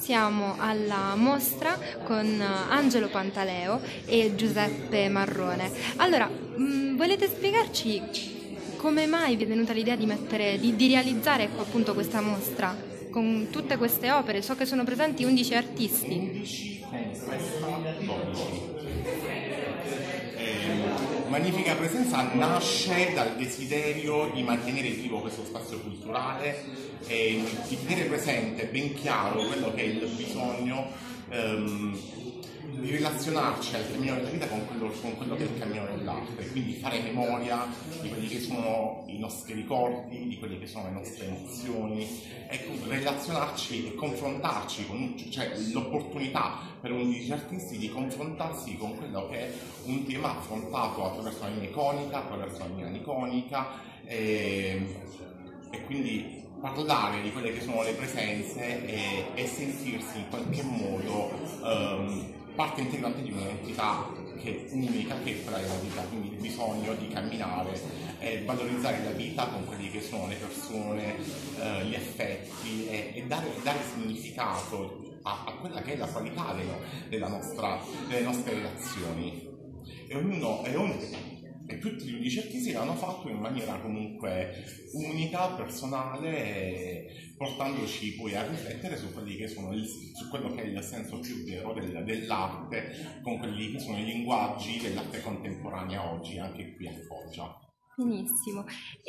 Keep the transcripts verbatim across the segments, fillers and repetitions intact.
Siamo alla mostra con Angelo Pantaleo e Giuseppe Marrone. Allora, mh, volete spiegarci come mai vi è venuta l'idea di mettere, di, di realizzare appunto questa mostra con tutte queste opere? So che sono presenti undici artisti. undici con questa dodici. Magnifica Presenza nasce dal desiderio di mantenere vivo questo spazio culturale e di tenere presente ben chiaro quello che è il bisogno ehm, di relazionarci al cammino della vita con quello, con quello che è il cammino dell'arte, quindi fare memoria di quelli che sono i nostri ricordi, di quelle che sono le nostre emozioni, e relazionarci e confrontarci con, cioè l'opportunità per undici artisti di confrontarsi con quello che è un tema affrontato attraverso la mia iconica, attraverso la mia iconica e, e quindi parlare di quelle che sono le presenze e, e sentirsi in qualche modo um, parte integrante di un'entità che è unica, che è quella della vita, quindi il bisogno di camminare e valorizzare la vita con quelli che sono le persone, eh, gli affetti e, e dare, dare significato a, a quella che è la qualità della, della nostra, delle nostre relazioni. E ognuno, e, ognuno, e tutti gli undici artisti l'hanno fatto in maniera comunque unica, personale, portandoci poi a riflettere su quelli che sono il, su quello che è il senso più vero del, dell'arte, con quelli che sono i linguaggi dell'arte contemporanea oggi, anche qui a Foggia. Benissimo.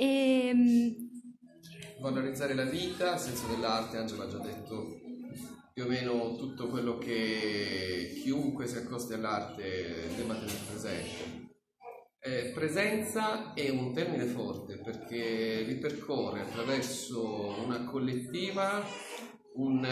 E... valorizzare la vita, il senso dell'arte, Angelo ha già detto più o meno tutto quello che chiunque si accosti all'arte debba tenere presente. Eh, presenza è un termine forte perché ripercorre attraverso una collettiva un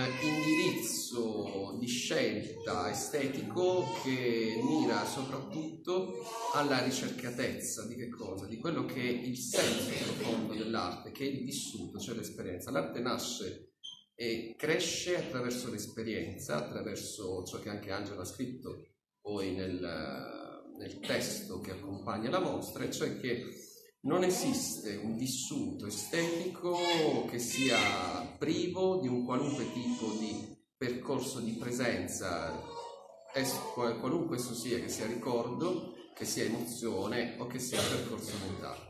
indirizzo di scelta estetico che mira soprattutto alla ricercatezza di che cosa? Di quello che è il senso profondo dell'arte, che è il vissuto, cioè l'esperienza. L'arte nasce e cresce attraverso l'esperienza, attraverso ciò che anche Angelo ha scritto poi nel nel testo che accompagna la mostra, e cioè che non esiste un vissuto estetico che sia privo di un qualunque tipo di percorso di presenza, qualunque esso sia, che sia ricordo, che sia emozione o che sia percorso mentale.